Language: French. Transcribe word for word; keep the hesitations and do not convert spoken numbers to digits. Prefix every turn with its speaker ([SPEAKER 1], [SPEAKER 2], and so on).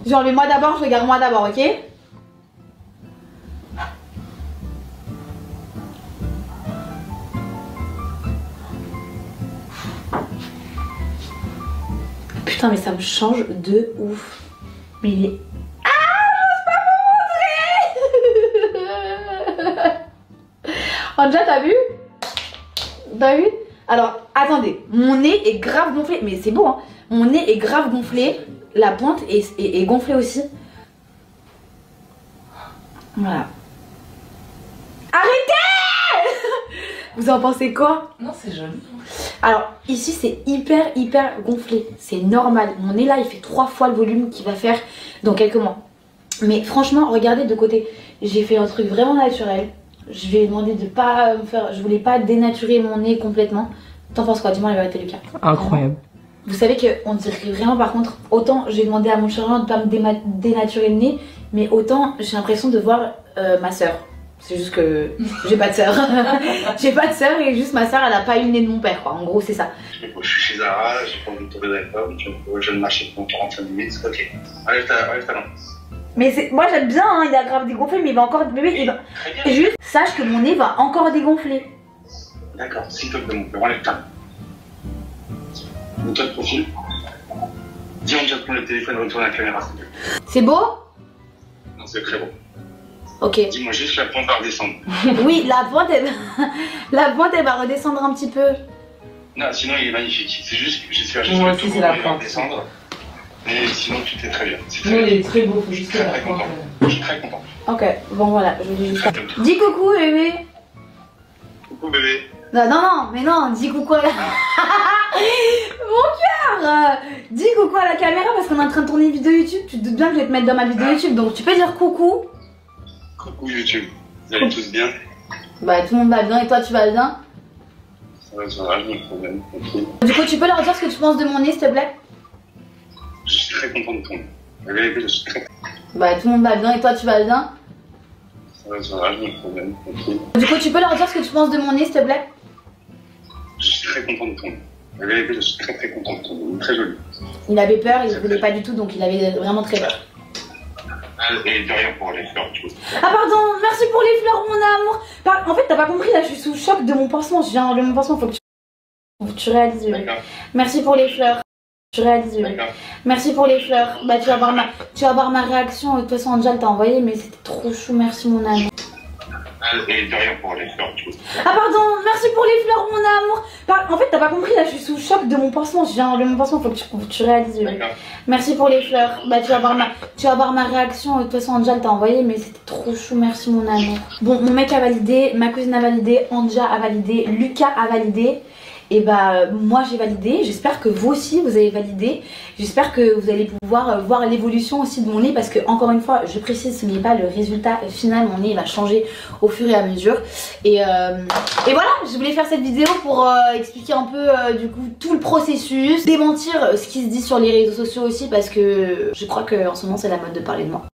[SPEAKER 1] J'ai enlevé moi d'abord, je regarde moi d'abord, ok? Putain mais ça me change de ouf. Mais il est... Anja, t'as vu? T'as vu? Alors, attendez, mon nez est grave gonflé, mais c'est beau hein. Mon nez est grave gonflé, la pointe est, est, est gonflée aussi. Voilà. Arrêtez! Vous en pensez quoi?
[SPEAKER 2] Non, c'est joli.
[SPEAKER 1] Alors, ici c'est hyper hyper gonflé, c'est normal. Mon nez là, il fait trois fois le volume qu'il va faire dans quelques mois. Mais franchement, regardez de côté, j'ai fait un truc vraiment naturel. Je vais demander de pas me faire. Je voulais pas dénaturer mon nez complètement. T'en penses quoi? Dis-moi la vérité, Lucas.
[SPEAKER 2] Incroyable.
[SPEAKER 1] Vous savez qu'on dirait vraiment, par contre, autant j'ai demandé à mon chirurgien de pas me dénaturer le nez, mais autant j'ai l'impression de voir euh, ma soeur. C'est juste que j'ai pas de soeur. J'ai pas de soeur et juste ma soeur, elle a pas eu le nez de mon père, quoi. En gros, c'est ça.
[SPEAKER 3] Je suis chez Zara, j'ai pas envie de tomber dans les pommes, je ne marche pendant quarante-cinq minutes, ok. Enlève ta, enlève ta main.
[SPEAKER 1] Mais moi j'aime bien, hein, il a grave dégonflé, mais il va encore. Bébé, il va. Juste, sache que mon nez va encore dégonfler.
[SPEAKER 3] D'accord, s'il te plaît, mon père, enlève ta main. Mets-toi de profil. Dis, on vient de prendre le téléphone, retourne la caméra, s'il te plaît.
[SPEAKER 1] C'est beau?
[SPEAKER 3] Non, c'est très beau.
[SPEAKER 1] Ok.
[SPEAKER 3] Dis-moi juste la pointe va redescendre.
[SPEAKER 1] Oui, la pointe, elle... la pointe, elle va redescendre un petit peu.
[SPEAKER 3] Non, sinon il est magnifique. C'est juste que j'espère juste
[SPEAKER 2] Moi
[SPEAKER 3] que
[SPEAKER 2] aussi,
[SPEAKER 3] tout
[SPEAKER 2] c'est la
[SPEAKER 3] va
[SPEAKER 2] pointe.
[SPEAKER 3] redescendre. Mais sinon, tout est très bien. C'est
[SPEAKER 2] Non,
[SPEAKER 3] très
[SPEAKER 2] il
[SPEAKER 3] bien.
[SPEAKER 2] est très beau, faut
[SPEAKER 3] Je suis
[SPEAKER 2] juste
[SPEAKER 3] très
[SPEAKER 2] la
[SPEAKER 3] très
[SPEAKER 2] pointe.
[SPEAKER 3] content. Je suis très content.
[SPEAKER 1] Ok, bon voilà, je vais juste.
[SPEAKER 3] Très content.
[SPEAKER 1] Dis coucou, bébé.
[SPEAKER 3] Coucou bébé.
[SPEAKER 1] Non, non, non, mais non, dis coucou à la... Mon cœur euh, dis coucou à la caméra parce qu'on est en train de tourner une vidéo YouTube. Tu te doutes bien que je vais te mettre dans ma vidéo YouTube, donc tu peux dire coucou.
[SPEAKER 3] Coucou YouTube. Vous allez tous bien?
[SPEAKER 1] Bah tout le monde va bien et toi tu vas bien?
[SPEAKER 3] Ça va, ça va, je me problème. Tranquille.
[SPEAKER 1] Du coup tu peux leur dire ce que tu penses de mon nez s'il te plaît?
[SPEAKER 3] Je suis très content de ton nez. La vérité, je suis très.
[SPEAKER 1] Bah tout le monde va bien et toi tu vas bien?
[SPEAKER 3] Ça va, ça va, je me problème. Tranquille.
[SPEAKER 1] Du coup tu peux leur dire ce que tu penses de mon nez s'il te plaît?
[SPEAKER 3] Je suis très content de ton nez. La vérité, je suis très très content de ton nez. Il est très joli.
[SPEAKER 1] Il avait peur, il ne voulait pas du tout donc il avait vraiment très peur.
[SPEAKER 3] Et de rien pour les fleurs, tu vois.
[SPEAKER 1] Ah pardon, merci pour les fleurs mon amour. Par... En fait t'as pas compris là, je suis sous choc de mon pansement. Je viens de mon pansement, faut que tu, faut que tu réalises.
[SPEAKER 3] D'accord.
[SPEAKER 1] Merci pour les fleurs. Tu réalises.
[SPEAKER 3] D'accord.
[SPEAKER 1] Merci pour les fleurs. Bah tu vas voir ma, tu vas voir ma réaction. De toute façon Angel t'a envoyé mais c'était trop chou. Merci mon amour.
[SPEAKER 3] Et de rien pour les fleurs, tu vois.
[SPEAKER 1] Ah pardon, merci pour les fleurs mon amour. Par... En fait t'as pas compris là, je suis sous choc de mon pansement. Je viens de mon pansement, faut que tu, faut que tu réalises.
[SPEAKER 3] D'accord.
[SPEAKER 1] Merci pour les fleurs. Bah tu vas voir ma, tu vas voir ma réaction. De toute façon Angel t'a envoyé mais c'était trop chou. Merci mon amour. Bon mon mec a validé, ma cousine a validé, Anja a validé, Lucas a validé. Et bah moi j'ai validé, j'espère que vous aussi vous avez validé. J'espère que vous allez pouvoir voir l'évolution aussi de mon nez parce que encore une fois je précise ce n'est pas le résultat final, mon nez va changer au fur et à mesure. Et, euh, et voilà, je voulais faire cette vidéo pour euh, expliquer un peu euh, du coup tout le processus, démentir ce qui se dit sur les réseaux sociaux aussi parce que je crois qu'en ce moment c'est la mode de parler de moi.